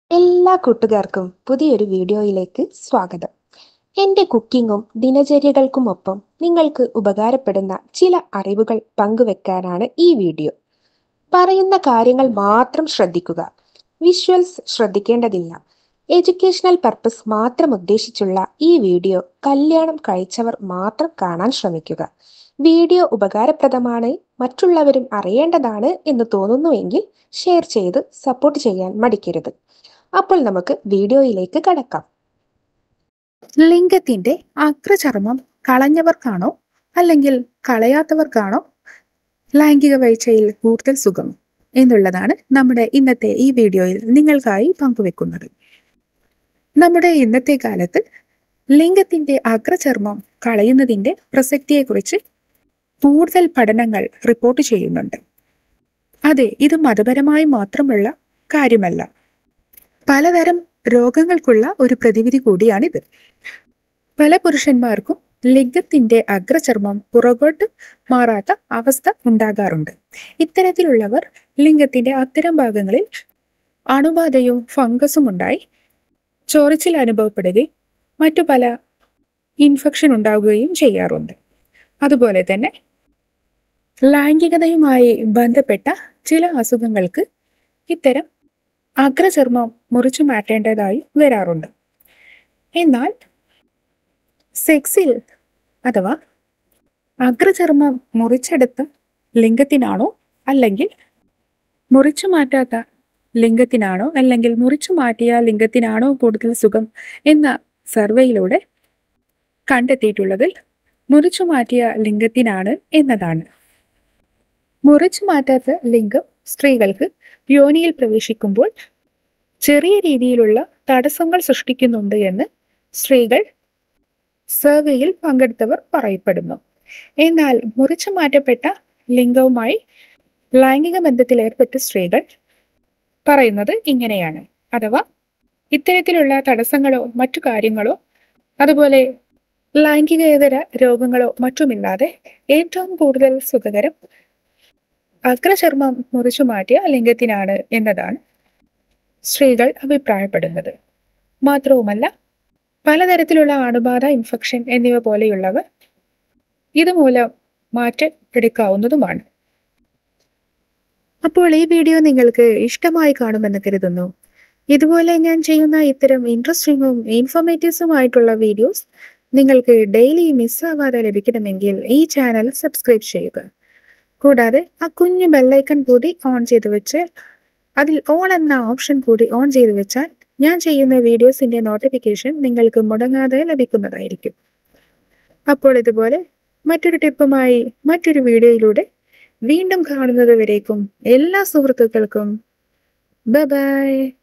എല്ലാ കൂട്ടുകാർക്കും പുതിയൊരു വീഡിയോയിലേക്ക് സ്വാഗതം. എൻ്റെ കുക്കിങ്ങും ദിനചര്യകൾക്കുമൊപ്പം നിങ്ങൾക്ക് ഉപകാരപ്പെടുന്ന ചില അറിവുകൾ പങ്കുവെക്കാനാണ് ഈ വീഡിയോ. പറയുന്ന കാര്യങ്ങൾ മാത്രം ശ്രദ്ധിക്കുക. വിഷ്വൽസ് ശ്രദ്ധിക്കേണ്ടതില്ല. എഡ്യൂക്കേഷണൽ പർപ്പസ് മാത്രം ഉദ്ദേശിച്ചുള്ള ഈ വീഡിയോ കല്യാണം കഴിച്ചവർ മാത്രം കാണാൻ ശ്രമിക്കുക. വീഡിയോ ഉപകാരപ്രദമാണ്, മറ്റുള്ളവരും അറിയേണ്ടതാണ് എന്ന് തോന്നുന്നുവെങ്കിൽ ഷെയർ ചെയ്ത് സപ്പോർട്ട് ചെയ്യാൻ മടിക്കരുത്. അപ്പോൾ നമുക്ക് വീഡിയോയിലേക്ക് കടക്കാം. ലിംഗത്തിന്റെ അഗ്രചർമ്മം കളഞ്ഞവർക്കാണോ അല്ലെങ്കിൽ കളയാത്തവർക്കാണോ ലൈംഗിക വീഴ്ചയിൽ കൂടുതൽ സുഖം എന്നുള്ളതാണ് നമ്മുടെ ഇന്നത്തെ ഈ വീഡിയോയിൽ നിങ്ങൾക്കായി പങ്കുവെക്കുന്നത്. നമ്മുടെ ഇന്നത്തെ കാലത്ത് ലിംഗത്തിന്റെ അഗ്രചർമ്മം കളയുന്നതിന്റെ പ്രസക്തിയെക്കുറിച്ച് കൂടുതൽ പഠനങ്ങൾ റിപ്പോർട്ട് ചെയ്യുന്നുണ്ട്. അതെ, ഇത് മതപരമായി മാത്രമുള്ള കാര്യമല്ല, പലതരം രോഗങ്ങൾക്കുള്ള ഒരു പ്രതിവിധി കൂടിയാണിത്. പല പുരുഷന്മാർക്കും ലിംഗത്തിന്റെ അഗ്രചർമ്മം പുറകോട്ട് മാറാത്ത അവസ്ഥ ഉണ്ടാകാറുണ്ട്. ഇത്തരത്തിലുള്ളവർ ലിംഗത്തിന്റെ അത്തരം ഭാഗങ്ങളിൽ അണുബാധയും ഫംഗസും ഉണ്ടായി ചൊറിച്ചിൽ അനുഭവപ്പെടുകയും മറ്റു പല ഇൻഫെക്ഷൻ ഉണ്ടാവുകയും ചെയ്യാറുണ്ട്. അതുപോലെ തന്നെ ലൈംഗികതയുമായി ബന്ധപ്പെട്ട ചില അസുഖങ്ങൾക്ക് ഇത്തരം അഗ്രചർമ്മം മുറിച്ചു മാറ്റേണ്ടതായി വരാറുണ്ട്. എന്നാൽ സെക്സിൽ അഥവാ അഗ്രചർമ്മം മുറിച്ചെടുത്ത ലിംഗത്തിനാണോ അല്ലെങ്കിൽ മുറിച്ചു മാറ്റാത്ത ലിംഗത്തിനാണോ അല്ലെങ്കിൽ മുറിച്ചു മാറ്റിയ ലിംഗത്തിനാണോ കൂടുതൽ സുഖം എന്ന സർവേയിലൂടെ കണ്ടെത്തിയിട്ടുള്ളതിൽ മുറിച്ചു മാറ്റിയ ലിംഗത്തിനാണ് എന്നതാണ്. മുറിച്ചു മാറ്റാത്ത ലിംഗം സ്ത്രീകൾക്ക് യോനിയിൽ പ്രവേശിക്കുമ്പോൾ ചെറിയ രീതിയിലുള്ള തടസ്സങ്ങൾ സൃഷ്ടിക്കുന്നുണ്ട് എന്ന് സ്ത്രീകൾ സർവേയിൽ പങ്കെടുത്തവർ പറയപ്പെടുന്നു. എന്നാൽ മുറിച്ചു മാറ്റപ്പെട്ട ലിംഗവുമായി ലൈംഗിക ബന്ധത്തിൽ ഏർപ്പെട്ട സ്ത്രീകൾ പറയുന്നത് ഇങ്ങനെയാണ്. അഥവാ ഇത്തരത്തിലുള്ള തടസ്സങ്ങളോ മറ്റു കാര്യങ്ങളോ അതുപോലെ ലൈംഗികേതര രോഗങ്ങളോ മറ്റുമില്ലാതെ ഏറ്റവും കൂടുതൽ സുഖകരം അഗ്രചർമ്മം മുറിച്ചു മാറ്റിയ ലിംഗത്തിനാണ് എന്നതാണ് സ്ത്രീകൾ അഭിപ്രായപ്പെടുന്നത്. മാത്രവുമല്ല, പലതരത്തിലുള്ള അണുബാധ, ഇൻഫെക്ഷൻ എന്നിവ പോലെയുള്ളവ ഇതുമൂലം മാറ്റെടുക്കാവുന്നതുമാണ്. അപ്പോൾ ഈ വീഡിയോ നിങ്ങൾക്ക് ഇഷ്ടമായി കാണുമെന്ന് കരുതുന്നു. ഇതുപോലെ ഞാൻ ചെയ്യുന്ന ഇത്തരം ഇൻട്രസ്റ്റിംഗും ഇൻഫോർമേറ്റീവ്സുമായിട്ടുള്ള വീഡിയോസ് നിങ്ങൾക്ക് ഡെയിലി മിസ്സാവാതെ ലഭിക്കണമെങ്കിൽ ഈ ചാനൽ സബ്സ്ക്രൈബ് ചെയ്യുക. കൂടാതെ ആ കുഞ്ഞു ബെല്ലൈക്കൺ കൂടി ഓൺ ചെയ്ത് വെച്ച് അതിൽ ഓൾ എന്ന ഓപ്ഷൻ കൂടി ഓൺ ചെയ്ത് വെച്ചാൽ ഞാൻ ചെയ്യുന്ന വീഡിയോസിന്റെ നോട്ടിഫിക്കേഷൻ നിങ്ങൾക്ക് മുടങ്ങാതെ ലഭിക്കുന്നതായിരിക്കും. അപ്പോൾ ഇതുപോലെ മറ്റൊരു ടിപ്പുമായി മറ്റൊരു വീഡിയോയിലൂടെ വീണ്ടും കാണുന്നത് വരേക്കും എല്ലാ സുഹൃത്തുക്കൾക്കും ബൈ ബൈ.